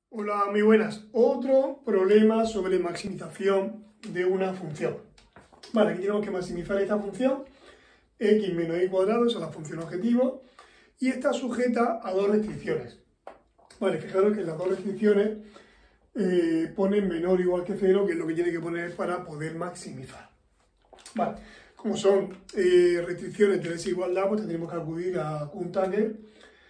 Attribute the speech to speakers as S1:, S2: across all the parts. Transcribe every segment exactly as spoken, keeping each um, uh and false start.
S1: Hola, muy buenas. Otro problema sobre maximización de una función. Vale, aquí tenemos que maximizar esta función, x menos y cuadrado, esa es la función objetivo, y está sujeta a dos restricciones. Vale, fijaros que las dos restricciones eh, ponen menor o igual que cero, que es lo que tiene que poner para poder maximizar. Vale, como son eh, restricciones de desigualdad, pues tendremos que acudir a Kuhn-Tucker.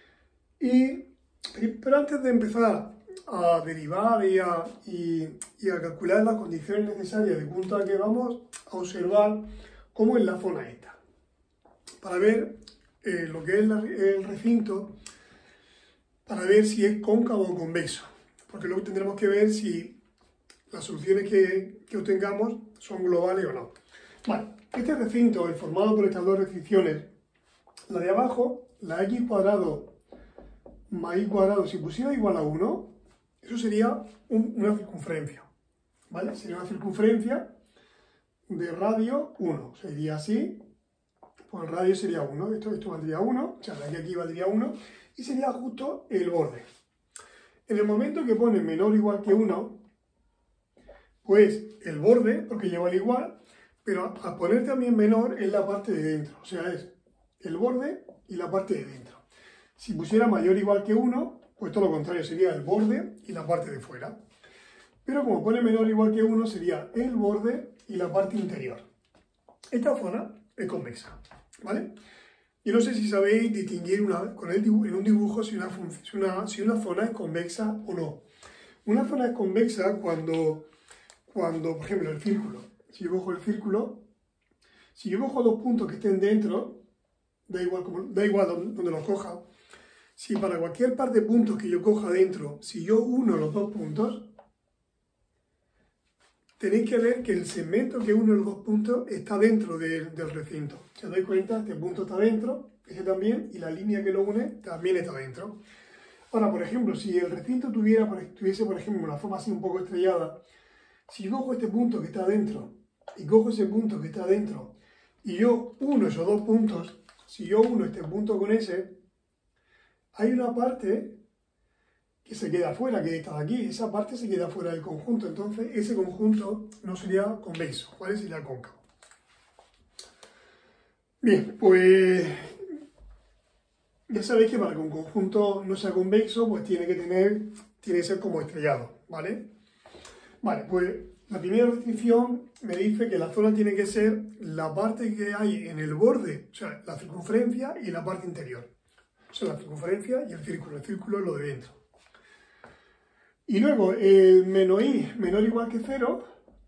S1: Y, pero antes de empezar a derivar y a, y, y a calcular las condiciones necesarias de Kuhn-Tucker, vamos a observar cómo es la zona esta, para ver eh, lo que es la, el recinto, para ver si es cóncavo o convexo, porque luego tendremos que ver si las soluciones que, que obtengamos son globales o no. Vale, este recinto es formado por estas dos restricciones. La de abajo, la x cuadrado más y cuadrado, si pusiera igual a uno, eso sería un, una circunferencia, ¿vale? Sería una circunferencia de radio uno, sería así, pues el radio sería uno, esto, esto valdría uno, o sea, de aquí a aquí valdría uno, y sería justo el borde. En el momento que pone menor o igual que uno, pues el borde, porque lleva el igual, pero al poner también menor es la parte de dentro, o sea, es el borde y la parte de dentro. Si pusiera mayor o igual que uno, pues todo lo contrario, sería el borde y la parte de fuera. Pero como pone menor o igual que uno, sería el borde y la parte interior. Esta zona es convexa, ¿vale? Yo no sé si sabéis distinguir una, con el dibujo, en un dibujo si una, si, una, si una zona es convexa o no. Una zona es convexa cuando, cuando, por ejemplo, el círculo. Si yo cojo el círculo, si yo cojo dos puntos que estén dentro, da igual, como, da igual donde los coja. Si para cualquier par de puntos que yo coja dentro, si yo uno los dos puntos, tenéis que ver que el segmento que une los dos puntos está dentro de, del recinto. Si os dais cuenta, este punto está dentro, este también, y la línea que lo une también está dentro. Ahora, por ejemplo, si el recinto tuviera, tuviese, por ejemplo, una forma así un poco estrellada, si yo cojo este punto que está dentro y cojo ese punto que está dentro y yo uno esos dos puntos, si yo uno este punto con ese, hay una parte que se queda fuera, que está aquí, esa parte se queda fuera del conjunto, entonces ese conjunto no sería convexo, ¿cuál sería cóncavo? Bien, pues ya sabéis que para que un conjunto no sea convexo, pues tiene que tener, tiene que ser como estrellado, ¿vale? Vale, pues la primera restricción me dice que la zona tiene que ser la parte que hay en el borde, o sea, la circunferencia y la parte interior. O sea, la circunferencia y el círculo. El círculo es lo de dentro. Y luego, el menos i menor o igual que cero,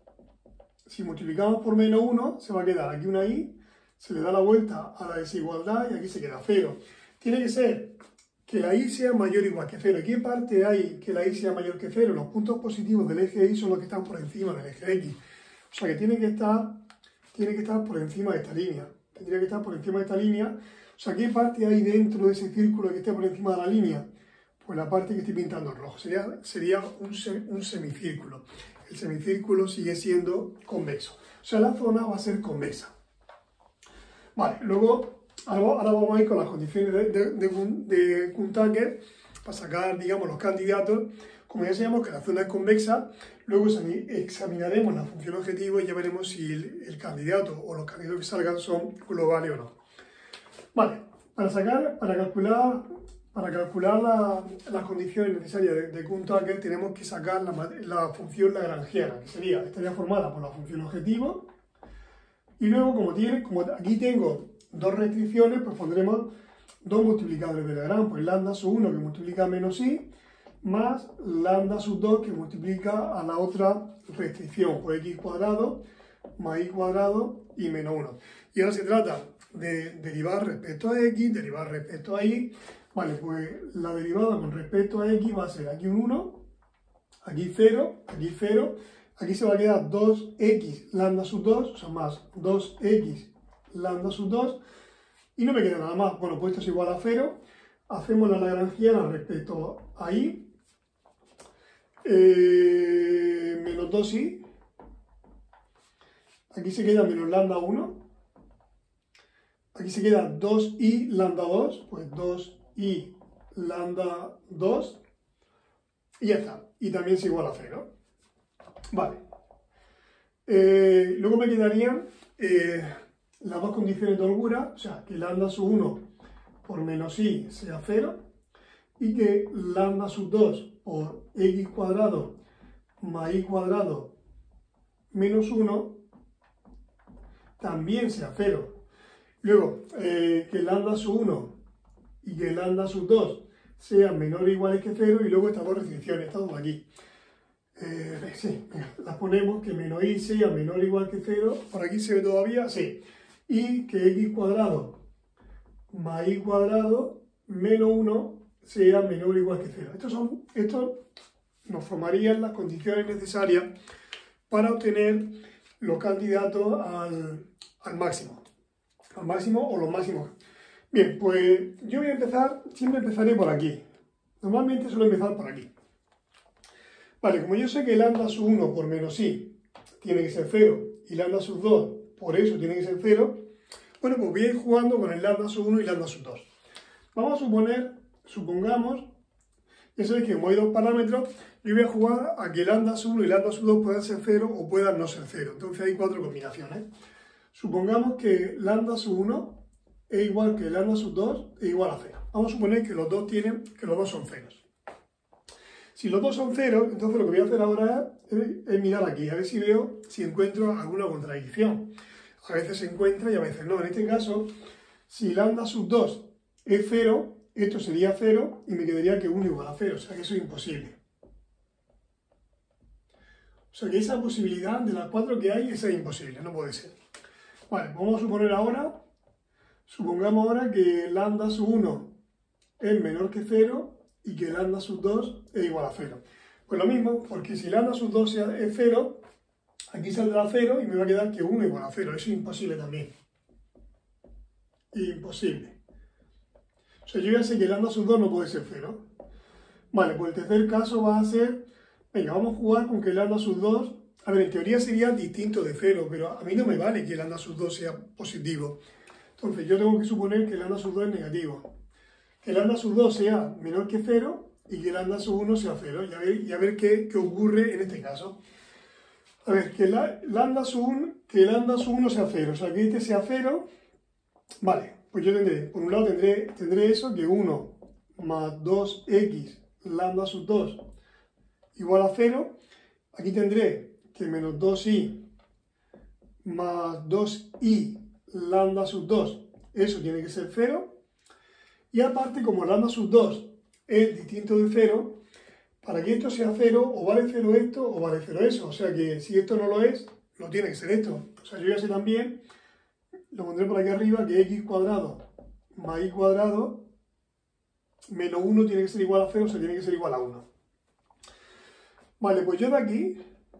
S1: si multiplicamos por menos uno, se va a quedar aquí una i, se le da la vuelta a la desigualdad y aquí se queda cero. Tiene que ser que la i sea mayor o igual que cero. ¿Y qué parte hay que la i sea mayor que cero? Los puntos positivos del eje y son los que están por encima del eje x. O sea que tiene que estar, tiene que estar por encima de esta línea. Tendría que estar por encima de esta línea. O sea, ¿qué parte hay dentro de ese círculo que esté por encima de la línea? Pues la parte que estoy pintando en rojo. Sería, sería un, un semicírculo. El semicírculo sigue siendo convexo. O sea, la zona va a ser convexa. Vale, luego, ahora vamos a ir con las condiciones de, de, de, de Kuhn-Tucker para sacar, digamos, los candidatos. Como ya sabemos que la zona es convexa, luego examinaremos la función objetivo y ya veremos si el, el candidato o los candidatos que salgan son globales o no. Vale, para sacar, para calcular, para calcular la, las condiciones necesarias de, de Kuhn-Tucker tenemos que sacar la, la función lagrangiana, que sería, estaría formada por la función objetivo, y luego como, tiene, como aquí tengo dos restricciones, pues pondremos dos multiplicadores de Lagrange, pues lambda sub uno que multiplica a menos i, más lambda sub dos que multiplica a la otra restricción, pues x cuadrado más y cuadrado y menos uno. Y ahora se trata de derivar respecto a x, derivar respecto a y. Vale, pues la derivada con respecto a x va a ser aquí un uno, aquí cero, aquí cero, aquí se va a quedar dos x lambda sub dos, o sea, más dos x lambda sub dos, y no me queda nada más. Bueno, pues esto es igual a cero, hacemos la lagrangiana respecto a y, eh, menos dos i, aquí se queda menos lambda uno, aquí se queda dos i lambda dos, pues dos i lambda dos, y ya está. Y también es igual a cero. Vale. Eh, luego me quedarían eh, las dos condiciones de holgura, o sea, que lambda sub uno por menos i sea cero y que lambda sub dos por x cuadrado más y cuadrado menos uno también sea cero. Luego, eh, que lambda sub uno y que lambda sub dos sean menor o iguales que cero, y luego estas dos restricciones, estas dos aquí. Eh, sí, las ponemos, que menos i sea menor o igual que cero, por aquí se ve todavía, sí. Y que x cuadrado más y cuadrado menos uno sea menor o igual que cero. Estos, son, estos nos formarían las condiciones necesarias para obtener los candidatos al, al máximo. Al máximo o los máximos. Bien, pues yo voy a empezar, siempre empezaré por aquí. Normalmente suelo empezar por aquí. Vale, como yo sé que lambda sub uno por menos i tiene que ser cero y lambda sub dos por eso tiene que ser cero, bueno, pues voy a ir jugando con el lambda sub uno y lambda sub dos. Vamos a suponer, supongamos, ya sabéis que como hay dos parámetros, yo voy a jugar a que lambda sub uno y lambda sub dos puedan ser cero o puedan no ser cero. Entonces hay cuatro combinaciones. Supongamos que lambda sub uno es igual que lambda sub dos es igual a cero. Vamos a suponer que los dos tienen, que los dos son ceros. Si los dos son ceros, entonces lo que voy a hacer ahora es, es mirar aquí, a ver si veo, si encuentro alguna contradicción. A veces se encuentra y a veces no. En este caso, si lambda sub dos es cero, esto sería cero y me quedaría que uno igual a cero. O sea que eso es imposible. O sea que esa posibilidad de las cuatro que hay, esa es imposible, no puede ser. Vale, vamos a suponer ahora, supongamos ahora que lambda sub uno es menor que cero y que lambda sub dos es igual a cero. Pues lo mismo, porque si lambda sub dos es cero, aquí saldrá cero y me va a quedar que uno igual a cero. Eso es imposible también. Imposible. O sea, yo ya sé que lambda sub dos no puede ser cero. Vale, pues el tercer caso va a ser, venga, vamos a jugar con que lambda sub dos, a ver, en teoría sería distinto de cero, pero a mí no me vale que lambda sub dos sea positivo. Entonces yo tengo que suponer que lambda sub dos es negativo. Que lambda sub dos sea menor que cero y que lambda sub uno sea cero. Y a ver, y a ver qué, qué ocurre en este caso. A ver, que la, lambda sub uno, que lambda sub uno sea cero, o sea, que este sea cero. Vale, pues yo tendré, por un lado tendré, tendré eso, que uno más dos x lambda sub dos igual a cero. Aquí tendré que menos dos i más dos i lambda sub dos, eso tiene que ser cero. Y aparte, como lambda sub dos es distinto de cero, para que esto sea cero, o vale cero esto, o vale cero eso. O sea que si esto no lo es, no tiene que ser esto. O sea, yo ya sé también, lo pondré por aquí arriba, que x cuadrado más y cuadrado menos uno tiene que ser igual a cero, o sea, tiene que ser igual a uno. Vale, pues yo de aquí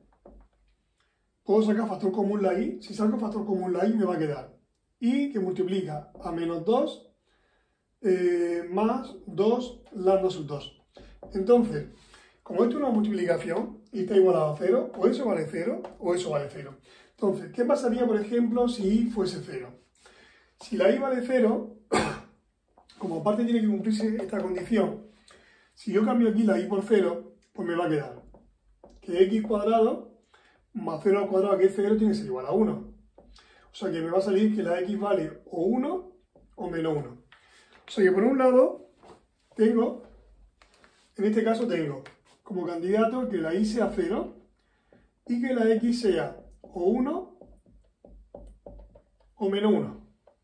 S1: puedo sacar factor común la i. Si saco factor común la i, me va a quedar i que multiplica a menos dos Eh, más dos lambda sub dos. Entonces, como esto es una multiplicación y está igualado a cero, o eso vale cero o eso vale cero. Entonces, ¿qué pasaría, por ejemplo, si i fuese cero? Si la i vale cero, como aparte tiene que cumplirse esta condición, si yo cambio aquí la i por cero, pues me va a quedar que x cuadrado más cero al cuadrado, que es cero, tiene que ser igual a uno. O sea que me va a salir que la x vale o uno o menos uno. O sea que por un lado tengo, en este caso tengo como candidato que la i sea cero y que la x sea o uno o menos uno.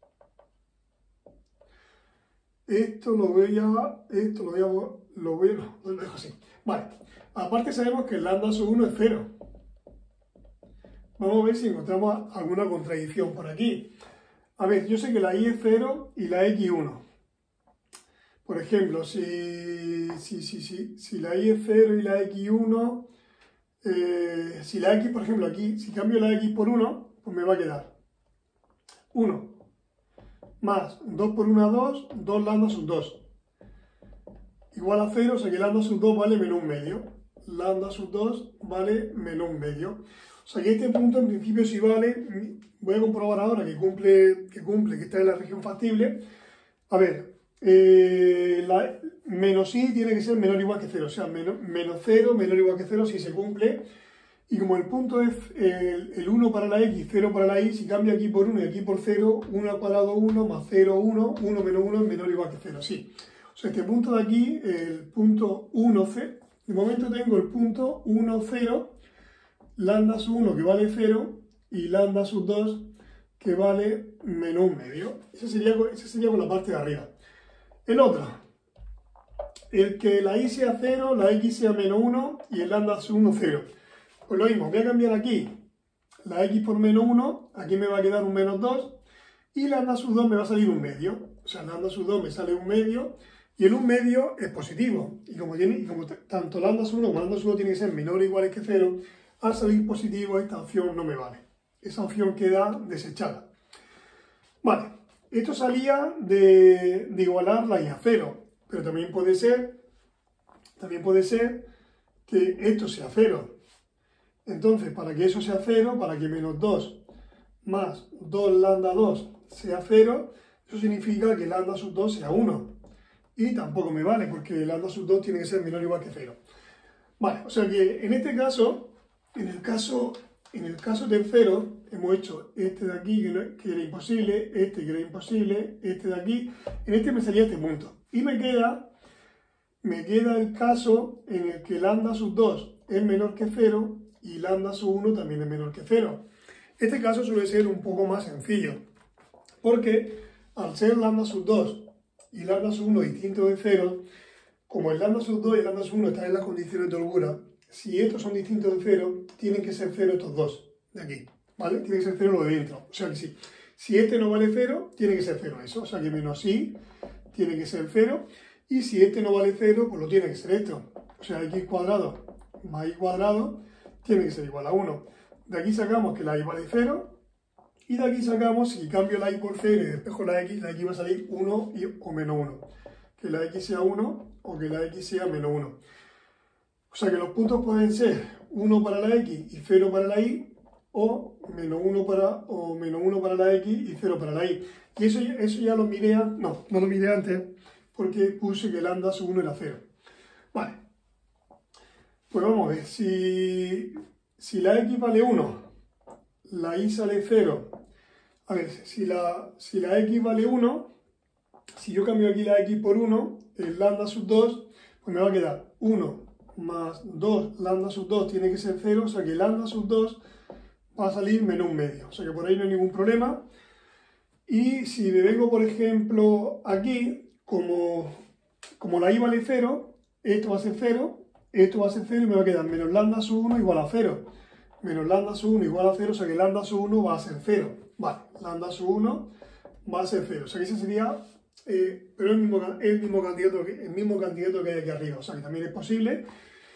S1: Esto lo voy a, esto lo voy a, lo voy a, no, lo dejo así. Vale, aparte sabemos que el lambda sub uno es cero. Vamos a ver si encontramos alguna contradicción por aquí. A ver, yo sé que la i es cero y la x uno. Por ejemplo, si, si, si, si, si la i es cero y la x uno, eh, si la x, por ejemplo, aquí, si cambio la x por uno, pues me va a quedar uno más dos por uno, dos, dos lambda sub dos. Igual a cero, o sea que lambda sub dos vale menos un medio. Lambda sub dos vale menos un medio. O sea que este punto en principio sí vale. Voy a comprobar ahora que cumple, que cumple, que está en la región factible. A ver. eh, la, menos i tiene que ser menor o igual que cero, o sea, menos, menos cero, menor o igual que cero si se cumple. Y como el punto es el, el uno para la x, cero para la y, si cambio aquí por uno y aquí por cero, uno al cuadrado uno más cero, uno, uno menos uno es menor o igual que cero, sí. O sea, este punto de aquí, el punto uno, cero, de momento tengo el punto uno, cero, lambda sub uno que vale cero y lambda sub dos que vale menos un medio. Ese sería, ese sería con la parte de arriba. El otro, el que la y sea cero, la x sea menos uno y el lambda sub uno cero. Pues lo mismo, voy a cambiar aquí la x por menos uno, aquí me va a quedar un menos dos y lambda sub dos me va a salir un medio. O sea, lambda sub dos me sale un medio y el un medio es positivo. Y como, tiene, y como tanto lambda sub uno como lambda sub dos tienen que ser menores o iguales que cero, al salir positivo esta opción no me vale. Esa opción queda desechada. Vale, esto salía de, de igualar la y a cero, pero también puede ser, también puede ser que esto sea cero. Entonces, para que eso sea cero, para que menos dos más dos lambda dos sea cero, eso significa que lambda sub dos sea uno. Y tampoco me vale, porque lambda sub dos tiene que ser menor o igual que cero. Vale, o sea que en este caso, en el caso, en el caso tercero, hemos hecho este de aquí, que, no, que era imposible, este que era imposible, este de aquí. En este me salía este punto. Y me queda, me queda el caso en el que lambda sub dos es menor que cero, y lambda sub uno también es menor que cero. Este caso suele ser un poco más sencillo, porque al ser lambda sub dos y lambda sub uno distintos de cero, como el lambda sub dos y el lambda sub uno están en las condiciones de holgura, si estos son distintos de cero, tienen que ser cero estos dos de aquí, ¿vale? Tiene que ser cero lo de dentro, o sea que sí. Si este no vale cero, tiene que ser cero eso, o sea que menos i tiene que ser cero, y si este no vale cero, pues lo tiene que ser esto, o sea x cuadrado más y cuadrado tiene que ser igual a uno. De aquí sacamos que la y vale cero, y de aquí sacamos, si cambio la y por cero y despejo la x, la x va a salir uno y, o menos uno. Que la x sea uno o que la x sea menos uno. O sea que los puntos pueden ser uno para la x y cero para la y, o menos uno para, o menos uno para la x y cero para la y. Y eso, eso ya lo miré, no, no lo miré antes, porque puse que lambda sub uno era cero. Vale. Pues vamos a ver, si, si la x vale uno, la y sale cero. A ver, si la, si la x vale uno, si yo cambio aquí la x por uno, el lambda sub dos, pues me va a quedar uno más dos, lambda sub dos tiene que ser cero, o sea que lambda sub dos va a salir menos un medio. O sea que por ahí no hay ningún problema. Y si me vengo, por ejemplo, aquí, como, como la y vale cero, esto va a ser cero, esto va a ser cero y me va a quedar menos lambda sub uno igual a cero. Menos lambda sub uno igual a cero, o sea que lambda sub uno va a ser cero. Vale, lambda sub uno va a ser cero. O sea que ese sería, eh, pero el mismo, el, mismo candidato que, el mismo candidato que hay aquí arriba. O sea que también es posible.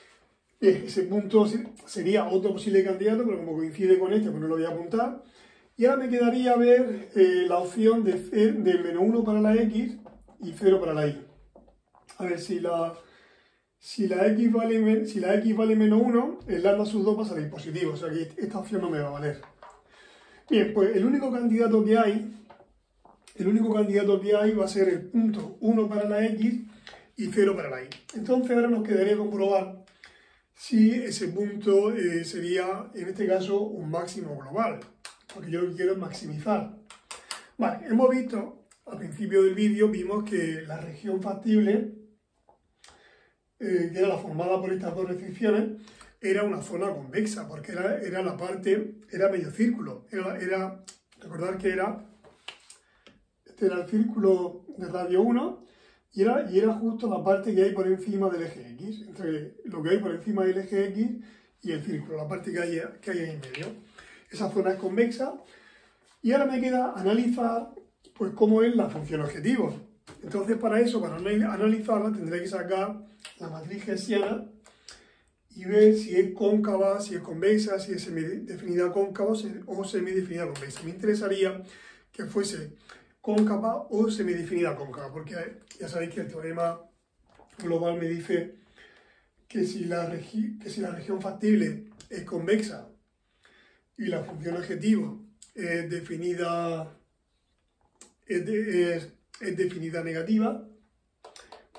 S1: Eh, ese punto sería otro posible candidato, pero como coincide con este, pues no lo voy a apuntar. Y ahora me quedaría ver eh, la opción de, de menos uno para la x y cero para la y. A ver si la... Si la, x vale, si la x vale menos uno, el lambda sub dos va a salir positivo, o sea que esta opción no me va a valer. Bien, pues el único candidato que hay, el único candidato que hay va a ser el punto uno para la x y cero para la y. Entonces ahora nos quedaría comprobar si ese punto eh, sería, en este caso, un máximo global, porque yo lo que quiero es maximizar. Vale, hemos visto, al principio del vídeo, vimos que la región factible, Eh, que era la formada por estas dos restricciones, era una zona convexa, porque era, era la parte, era medio círculo, era, era, recordar que era, este era el círculo de radio uno, y era, y era justo la parte que hay por encima del eje X, entre lo que hay por encima del eje X y el círculo, la parte que hay, que hay ahí en medio. Esa zona es convexa, y ahora me queda analizar, pues, cómo es la función objetivo. Entonces, para eso, para analizarla, tendré que sacar la matriz hessiana y ver si es cóncava, si es convexa, si es semidefinida cóncava o semidefinida convexa. Me interesaría que fuese cóncava o semidefinida cóncava, porque ya sabéis que el teorema global me dice que si la, que si la región factible es convexa y la función objetivo es definida, es, de, es, es definida negativa,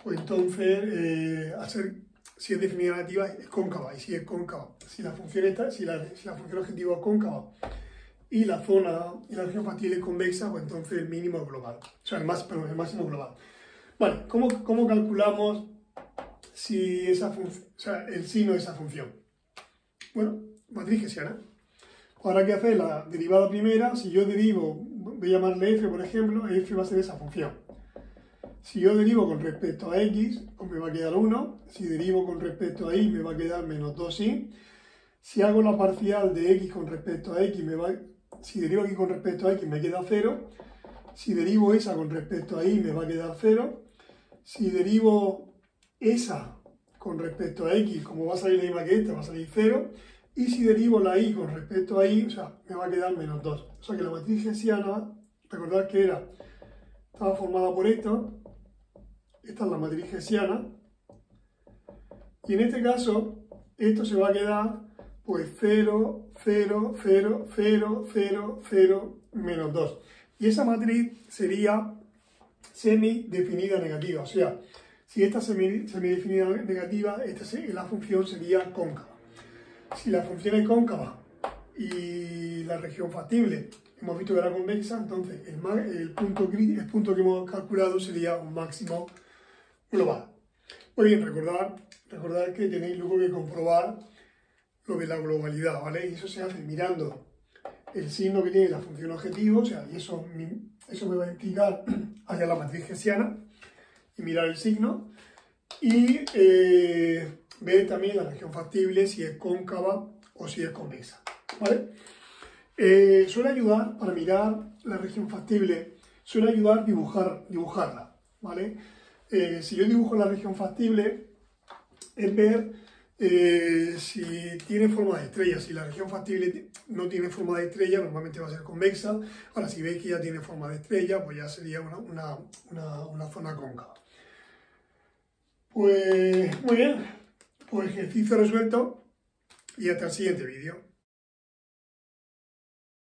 S1: pues entonces, eh, hacer, si es definida negativa, es cóncava. Y si es cóncava, si la función, está, si la, si la función objetiva es cóncava y la zona y la región factible es convexa, pues entonces el mínimo es global. O sea, el, más, perdón, el máximo global. Vale, ¿cómo, cómo calculamos si esa o sea, el sino de esa función? Bueno, matriz hessiana. Ahora que hacer la derivada primera, si yo derivo, voy a llamarle f, por ejemplo, f va a ser esa función. Si yo derivo con respecto a x, pues me va a quedar uno. Si derivo con respecto a y, me va a quedar menos dos y. Si hago la parcial de x con respecto a x, me va, si derivo aquí con respecto a x, me queda cero. Si derivo esa con respecto a y, me va a quedar cero. Si derivo esa con respecto a x, como va a salir la misma que esta, va a salir cero. Y si derivo la y con respecto a y, o sea, me va a quedar menos dos. O sea que la matriz hessiana, recordad que era, estaba formada por esto. Esta es la matriz hessiana. Y en este caso, esto se va a quedar, pues, cero, cero, cero, cero, cero, cero, menos dos. Y esa matriz sería semidefinida negativa. O sea, si esta es semidefinida negativa, esta, la función sería cóncava. Si la función es cóncava y la región factible hemos visto que era convexa, entonces el, el, punto, el punto que hemos calculado sería un máximo global. Muy bien, recordad, recordad que tenéis luego que comprobar lo de la globalidad, ¿vale? Y eso se hace mirando el signo que tiene la función objetivo, o sea, y eso, eso me va a implicar hacia la matriz hessiana y mirar el signo. Y eh, ver también la región factible, si es cóncava o si es convexa, ¿vale? Eh, suele ayudar, para mirar la región factible, suele ayudar dibujar, dibujarla, ¿vale? Eh, si yo dibujo la región factible, es ver eh, si tiene forma de estrella. Si la región factible no tiene forma de estrella, normalmente va a ser convexa. Ahora, si veis que ya tiene forma de estrella, pues ya sería una, una, una, una zona cóncava. Pues muy bien, pues ejercicio resuelto y hasta el siguiente vídeo.